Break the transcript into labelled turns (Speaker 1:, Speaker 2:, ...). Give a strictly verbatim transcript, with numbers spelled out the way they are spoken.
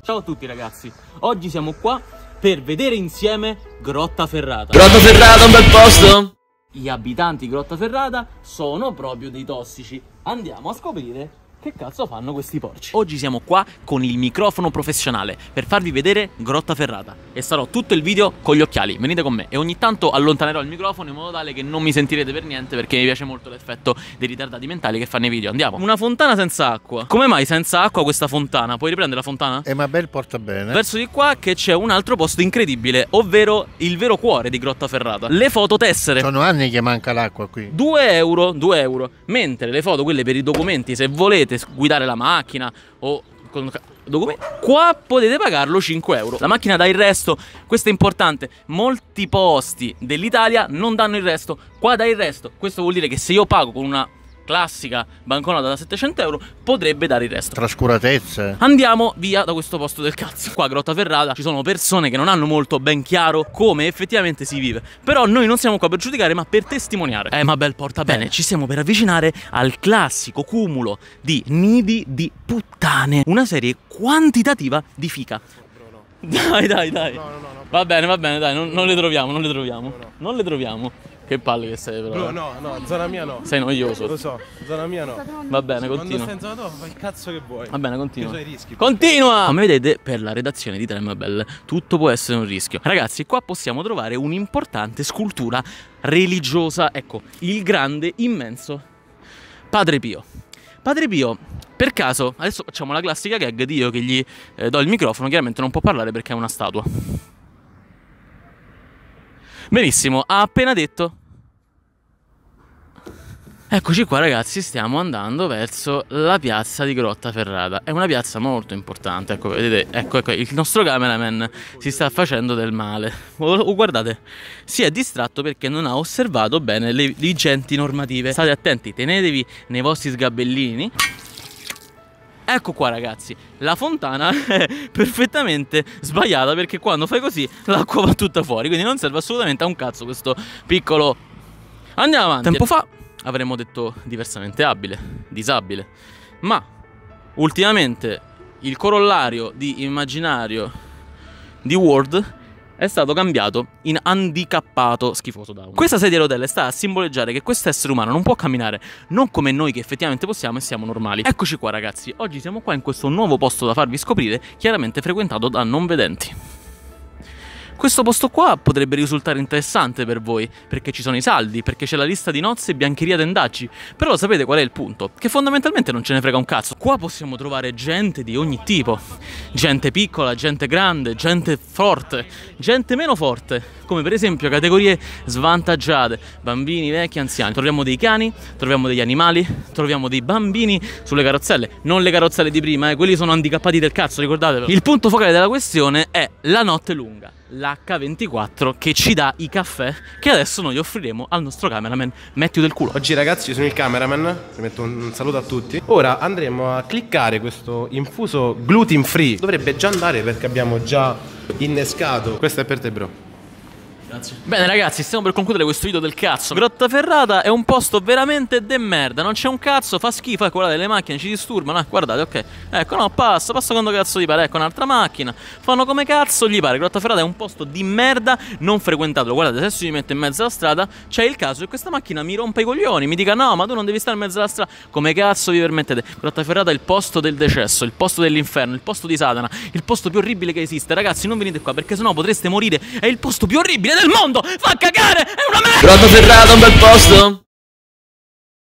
Speaker 1: Ciao a tutti ragazzi, oggi siamo qua per vedere insieme Grottaferrata.
Speaker 2: Grottaferrata, un bel posto?
Speaker 1: Gli abitanti di Grottaferrata sono proprio dei tossici. Andiamo a scoprire che cazzo fanno questi porci. Oggi siamo qua con il microfono professionale per farvi vedere Grottaferrata e sarò tutto il video con gli occhiali. Venite con me e ogni tanto allontanerò il microfono in modo tale che non mi sentirete per niente, perché mi piace molto l'effetto dei ritardati mentali che fanno i video. Andiamo. Una fontana senza acqua. Come mai senza acqua questa fontana? Puoi riprendere la fontana?
Speaker 3: Eh ma bel porta bene.
Speaker 1: Verso di qua che c'è un altro posto incredibile, ovvero il vero cuore di Grottaferrata. Le fototessere.
Speaker 3: Sono anni che manca l'acqua qui.
Speaker 1: due euro, due euro. Mentre le foto, quelle per i documenti, se volete guidare la macchina o con documenti, qua potete pagarlo cinque euro. La macchina dà il resto, questo è importante. Molti posti dell'Italia non danno il resto, qua dà il resto. Questo vuol dire che se io pago con una classica banconota da settecento euro potrebbe dare il resto.
Speaker 3: Trascuratezze.
Speaker 1: Andiamo via da questo posto del cazzo. Qua a Grottaferrata ci sono persone che non hanno molto ben chiaro come effettivamente si vive, però noi non siamo qua per giudicare ma per testimoniare. Eh ma bel porta bene, ci stiamo per avvicinare al classico cumulo di nidi di puttane, una serie quantitativa di fica. Dai dai dai no, no, no, no. Va bene va bene dai, non, non le troviamo, non le troviamo, no, no. Non le troviamo. Che palle che sei però.
Speaker 4: No, no, no, zona mia no.
Speaker 1: Sei noioso.
Speaker 4: Lo so, zona mia no.
Speaker 1: Va bene, continua.
Speaker 4: Quando stai in zona tua fai il cazzo che vuoi.
Speaker 1: Va bene, continua.
Speaker 4: Io so i rischi.
Speaker 1: Continua! Come vedete, per la redazione di Tremabel tutto può essere un rischio. Ragazzi, qua possiamo trovare un'importante scultura religiosa. Ecco, il grande, immenso Padre Pio. Padre Pio, per caso, adesso facciamo la classica gag di io che gli eh, do il microfono. Chiaramente non può parlare perché è una statua. Benissimo, ha appena detto. Eccoci qua ragazzi, stiamo andando verso la piazza di Grottaferrata. È una piazza molto importante, ecco, vedete, ecco, ecco, il nostro cameraman si sta facendo del male. Oh, guardate, si è distratto perché non ha osservato bene le vigenti normative. State attenti, tenetevi nei vostri sgabellini. Ecco qua ragazzi, la fontana è perfettamente sbagliata perché quando fai così l'acqua va tutta fuori, quindi non serve assolutamente a un cazzo questo piccolo. Andiamo avanti. Tempo fa avremmo detto diversamente abile, disabile, ma ultimamente il corollario di immaginario di Word è stato cambiato in handicappato schifoso down. Questa sedia a rotelle sta a simboleggiare che questo essere umano non può camminare, non come noi che effettivamente possiamo e siamo normali. Eccoci qua ragazzi, oggi siamo qua in questo nuovo posto da farvi scoprire, chiaramente frequentato da non vedenti. Questo posto qua potrebbe risultare interessante per voi, perché ci sono i saldi, perché c'è la lista di nozze e biancheria tendaggi. Però lo sapete qual è il punto? Che fondamentalmente non ce ne frega un cazzo. Qua possiamo trovare gente di ogni tipo. Gente piccola, gente grande, gente forte, gente meno forte. Come per esempio categorie svantaggiate, bambini, vecchi, anziani. Troviamo dei cani, troviamo degli animali, troviamo dei bambini sulle carrozzelle. Non le carrozzelle di prima, eh, quelli sono handicappati del cazzo, ricordatevelo. Il punto focale della questione è la notte lunga. L'H ventiquattro che ci dà i caffè che adesso noi offriremo al nostro cameraman Matthew del culo.
Speaker 4: Oggi ragazzi sono il cameraman, vi metto un saluto a tutti. Ora andremo a cliccare questo infuso gluten free. Dovrebbe già andare perché abbiamo già innescato. Questo è per te bro.
Speaker 1: Grazie. Bene ragazzi, stiamo per concludere questo video del cazzo. Grottaferrata è un posto veramente de merda. Non c'è un cazzo, fa schifo. Ecco, guardate, le macchine ci disturbano. Eh, guardate, ok. Ecco, no, passa, passa quando cazzo gli pare. Ecco, un'altra macchina. Fanno come cazzo gli pare. Grottaferrata è un posto di merda, non frequentato. Guardate, se si mette in mezzo alla strada, c'è il caso che questa macchina mi rompa i coglioni. Mi dica, no, ma tu non devi stare in mezzo alla strada. Come cazzo vi permettete? Grottaferrata è il posto del decesso, il posto dell'inferno, il posto di Satana, il posto più orribile che esiste. Ragazzi, non venite qua perché sennò potreste morire. È il posto più orribile del mondo! Fa cagare! È una merda!
Speaker 2: Grottaferrata, un bel posto?